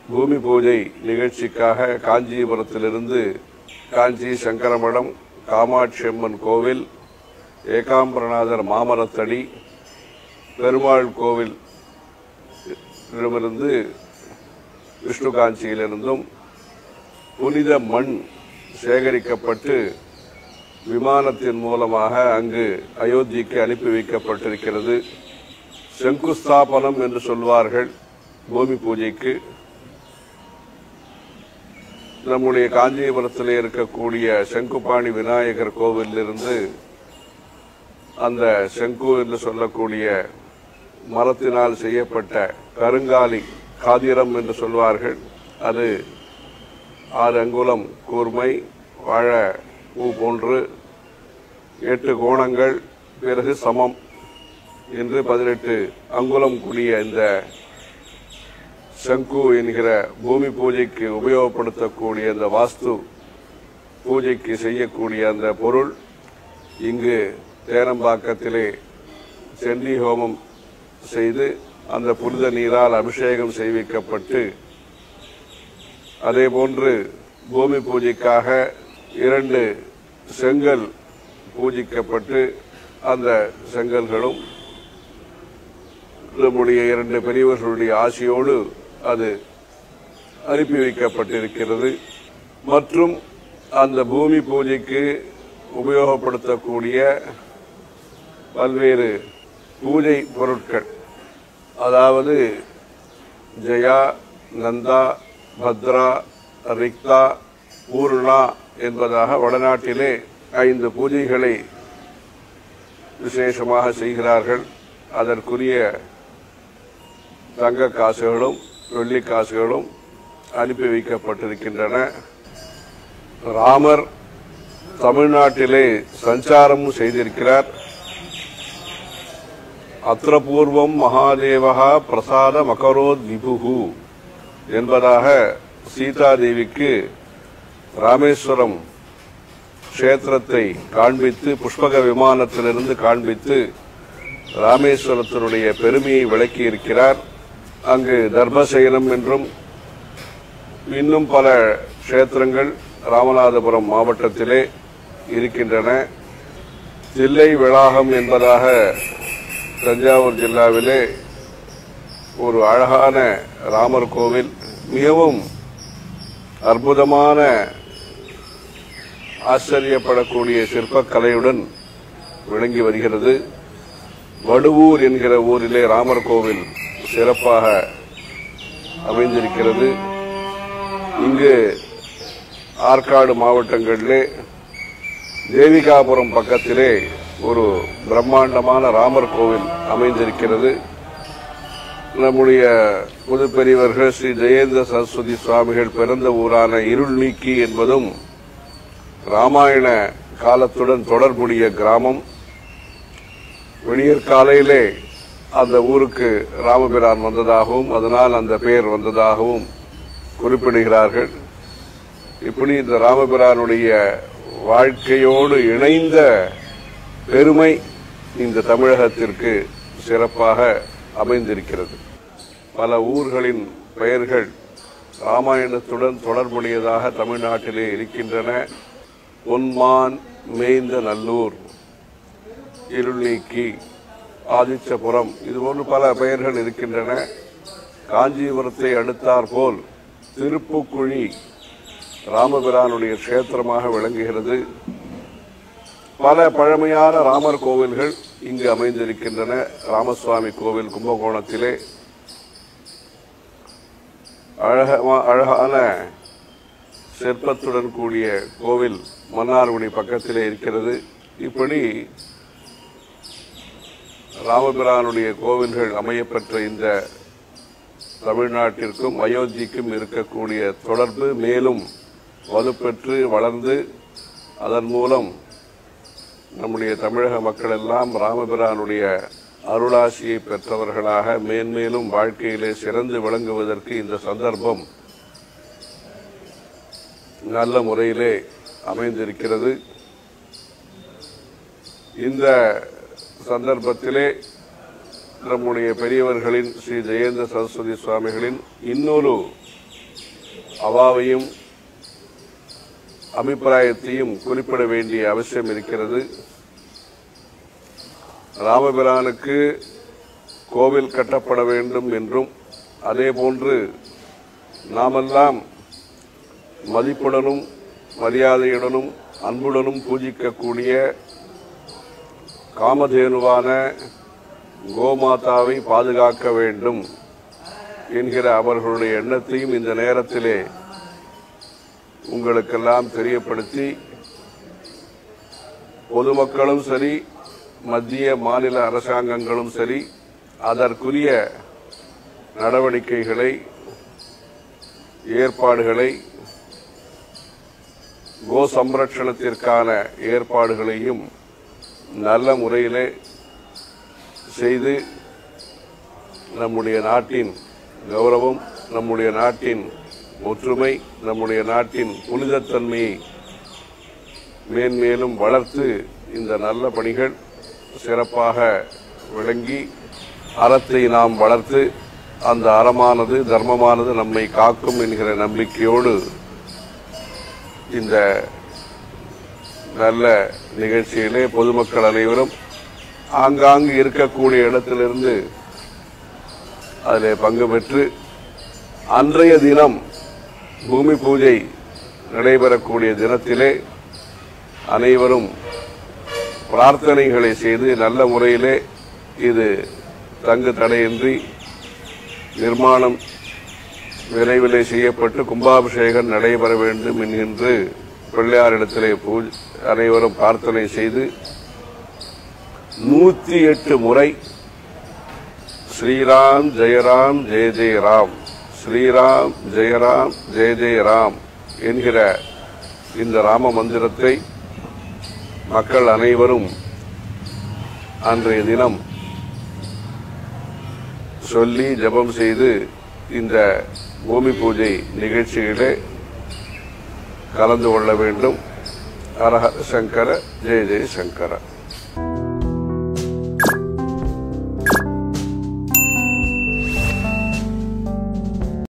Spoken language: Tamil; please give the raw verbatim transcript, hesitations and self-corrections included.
பூமி பூஜை நிகழ்ச்சிக்காக காஞ்சிபுரத்திலிருந்து காஞ்சி சங்கரமடம், காமாட்சி அம்மன் கோவில், ஏகாம்பரநாதர் மாமரத்தடி, பெருமாள் கோவில் இடமிருந்து விஷ்ணு காஞ்சியிலிருந்தும் புனித மண் சேகரிக்கப்பட்டு விமானத்தின் மூலமாக அங்கு அயோத்திக்கு அனுப்பி வைக்கப்பட்டிருக்கிறது. சங்குஸ்தாபனம் என்று சொல்வார்கள் பூமி பூஜைக்கு. நம்முடைய காஞ்சிபுரத்தில் இருக்கக்கூடிய சங்குபாணி விநாயகர் கோவிலிருந்து அந்த சங்கு என்று சொல்லக்கூடிய மரத்தினால் செய்யப்பட்ட கருங்காலி காதிரம் என்று சொல்வார்கள். அது ஆறு அங்குலம் கூர்மை, வாழ பூ போன்று, எட்டு கோணங்கள், பிறகு சமம் என்று பதினெட்டு அங்குலம் கூடிய இந்த சங்கு என்கிற பூமி பூஜைக்கு உபயோகப்படுத்தக்கூடிய இந்த வாஸ்து பூஜைக்கு செய்யக்கூடிய அந்த பொருள் இங்கு தேனம்பாக்கத்திலே செண்டி ஹோமம் செய்து அந்த புனித நீரால் அபிஷேகம் செய்விக்கப்பட்டு, அதே போன்று பூமி பூஜைக்காக இரண்டு செங்கல் பூஜிக்கப்பட்டு அந்த செங்கல்களும் நம்முடைய இரண்டு பெரியவர்களுடைய ஆசியோடு அது அனுப்பி வைக்கப்பட்டிருக்கிறது. மற்றும் அந்த பூமி பூஜைக்கு உபயோகப்படுத்தக்கூடிய பல்வேறு பூஜை பொருட்கள், அதாவது ஜெயா, நந்தா, பத்ரா, ரிக்தா, பூர்ணா என்பதாக வடநாட்டிலே ஐந்து பூஜைகளை விசேஷமாக செய்கிறார்கள். அதற்குரிய தங்க காசுகளும் வெள்ளி காசுகளும் அனுப்பி வைக்கப்பட்டிருக்கின்றன. ராமர் தமிழ்நாட்டிலே சஞ்சாரமும் செய்திருக்கிறார். அத்ரபூர்வம் மகாதேவகா பிரசாத மகரோத் விபுகு என்பதாக சீதாதேவிக்கு ராமேஸ்வரம் கஷேத்திரத்தை காண்பித்து, புஷ்பக விமானத்திலிருந்து காண்பித்து ராமேஸ்வரத்தினுடைய பெருமையை விளக்கி இருக்கிறார். அங்கு தர்மசயனம் என்றும் இன்னும் பல கஷேத்திரங்கள் ராமநாதபுரம் மாவட்டத்திலே இருக்கின்றன. தில்லை விளாகம் என்பதாக தஞ்சாவூர் ஜில்லாவிலே ஒரு அழகான ராமர் கோவில், மிகவும் அற்புதமான ஆச்சரியப்படக்கூடிய சிற்பக்கலையுடன் விளங்கி வருகிறது. வடுவூர் என்கிற ஊரிலே ராமர் கோவில் சிறப்பாக அமைந்திருக்கிறது. இங்கு ஆற்காடு மாவட்டங்களிலே தேவிகாபுரம் பக்கத்திலே ஒரு பிரம்மாண்டமான ராமர் கோவில் அமைந்திருக்கிறது. நம்முடைய புதுப்பெரியவர்கள் ஸ்ரீ ஜெயேந்திர சரஸ்வதி சுவாமிகள் பிறந்த ஊரான இருள்நீக்கி என்பதும் ராமாயண காலத்துடன் தொடர்புடைய கிராமம். விடியற் காலையிலே அந்த ஊருக்கு ராமபிரான் வந்ததாகவும் அதனால் அந்த பெயர் வந்ததாகவும் குறிப்பிடுகிறார்கள். இப்படி இந்த ராமபிரானுடைய வாழ்க்கையோடு இணைந்த பெருமை இந்த தமிழகத்திற்கு சிறப்பாக அமைந்திருக்கிறது. பல ஊர்களின் பெயர்கள் ராமாயணத்துடன் தொடர்புடையதாக தமிழ்நாட்டிலே இருக்கின்றன. பொன்மான் மேய்ந்த நல்லூர், இருள்நீக்கி, ஆதிச்சபுரம், இதுபோன்று பல பெயர்கள் இருக்கின்றன. காஞ்சிபுரத்தை அடுத்தாற்போல் திருப்புக்குழி ராமபிரானுடைய கஷேத்திரமாக விளங்குகிறது. பல பழமையான ராமர் கோவில்கள் இங்கு அமைந்திருக்கின்றன. ராமசுவாமி கோவில் கும்பகோணத்திலே அழகான சிற்பத்துடன் கூடிய கோவில் மன்னார்குடி பக்கத்திலே இருக்கிறது. இப்படி ராமபிரானுடைய கோவில்கள் அமையப்பெற்ற இந்த தமிழ்நாட்டிற்கும் அயோத்திக்கும் இருக்கக்கூடிய தொடர்பு மேலும் வலுப்பெற்று வளர்ந்து அதன் மூலம் நம்முடைய தமிழக மக்கள் எல்லாம் ராமபிரானுடைய அருளாசியை பெற்றவர்களாக மேன்மேலும் வாழ்க்கையிலே சிறந்து விளங்குவதற்கு இந்த சந்தர்ப்பம் நல்ல முறையிலே அமைந்திருக்கிறது. இந்த சந்தர்ப்பத்திலே நம்முடைய பெரியவர்களின் ஸ்ரீ ஜெயேந்திர சரஸ்வதி சுவாமிகளின் இன்னொரு அவாவையும் அபிப்பிராயத்தையும் குறிப்பிட வேண்டிய அவசியம் இருக்கிறது. ராமபிரானுக்கு கோவில் கட்டப்பட வேண்டும் என்றும் அதேபோன்று நாமெல்லாம் மதிப்புடனும் மரியாதையுடனும் அன்புடனும் பூஜிக்கக்கூடிய காமதேனுவான கோமாதாவை பாதுகாக்க வேண்டும் என்கிற அவர்களுடைய எண்ணத்தையும் இந்த நேரத்திலே உங்களுக்கெல்லாம் தெரியப்படுத்தி, பொதுமக்களும் சரி, மத்திய மாநில அரசாங்கங்களும் சரி, அதற்குரிய நடவடிக்கைகளை, ஏற்பாடுகளை, கோ சம்ரட்சணத்திற்கான ஏற்பாடுகளையும் நல்ல முறையிலே செய்து நம்முடைய நாட்டின் கௌரவம், நம்முடைய நாட்டின் ஒற்றுமை, நம்முடைய நாட்டின் புனிதத்தன்மையை மேன்மேலும் வளர்த்து இந்த நல்ல பணிகள் சிறப்பாக விளங்கி அறத்தை நாம் வளர்த்து அந்த அறமானது தர்மமானது நம்மை காக்கும் என்கிற நம்பிக்கையோடு இந்த நல்ல நிகழ்ச்சியிலே பொதுமக்கள் அனைவரும் ஆங்காங்கு இருக்கக்கூடிய இடத்திலிருந்து அதிலே பங்கு பெற்று அன்றைய தினம் பூமி பூஜை நடைபெறக்கூடிய தினத்திலே அனைவரும் பிரார்த்தனைகளை செய்து நல்ல முறையிலே இது தங்கு தடையின்றி நிர்மாணம் விரைவிலே செய்யப்பட்டு கும்பாபிஷேகம் நடைபெற வேண்டும் என்கின்ற பிள்ளையாரிடத்திலே பூஜை அனைவரும் பிரார்த்தனை செய்து நூத்தி எட்டு முறை ஸ்ரீராம் ஜெயராம் ஜெய ஜெய ராம், ஸ்ரீராம் ஜெயராம் ஜெய ஜெய ராம் என்கிற இந்த ராம மந்திரத்தை மக்கள் அனைவரும் அன்றைய தினம் சொல்லி ஜபம் செய்து இந்த பூமி பூஜை நிகழ்ச்சியிலே கலந்து கொள்ள வேண்டும். ஹர ஹர சங்கர, ஜெய ஜெய சங்கர.